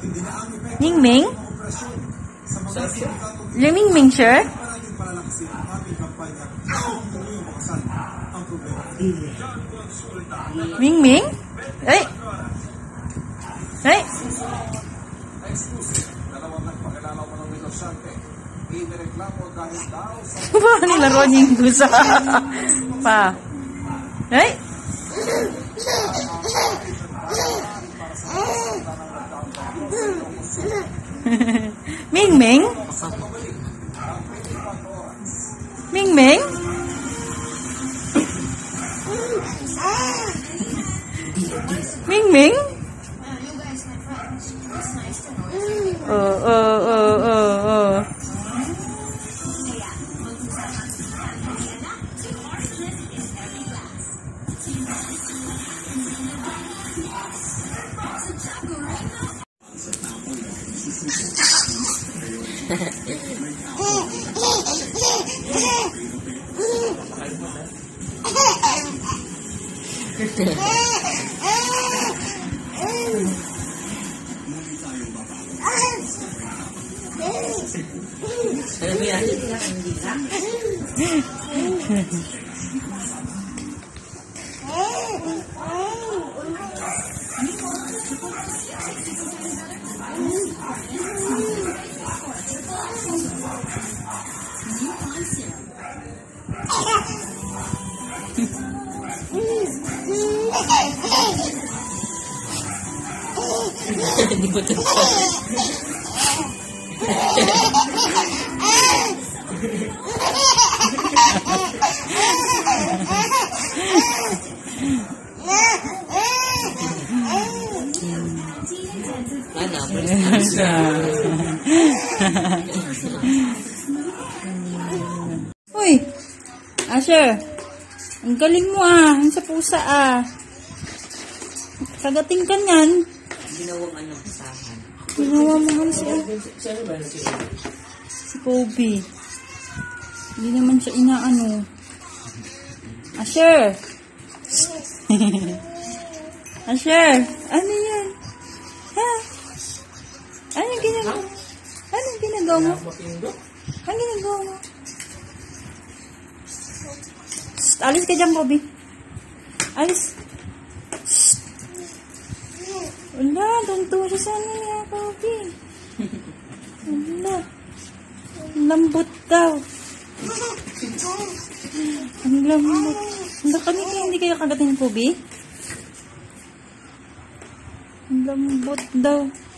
Mingming? Mingming, sure? Mingming? Ay! Ay! Pa, nilaro niya yung gusa. Pa. Ay! Mingming? Mingming? Mingming? Oh. Hindi ko ito. Uy, Asher, ang galing mo ang sa pusa Sagating ka niyan. Ginawang ano pusahan. Ginawa mo si Kobe. Hindi naman siya inaano. Asher! Asher! Ano yan? Ha? Anong ginagawa mo? Anong ginagawa mo? Anong ginagawa mo? Alis ka dyan, Kobe. Alis. Wala, tunto siya sa niya, Kobe. Wala. Lambot daw. Ang lambot. Hindi kayo kagatin ng Kobe? Ang lambot daw.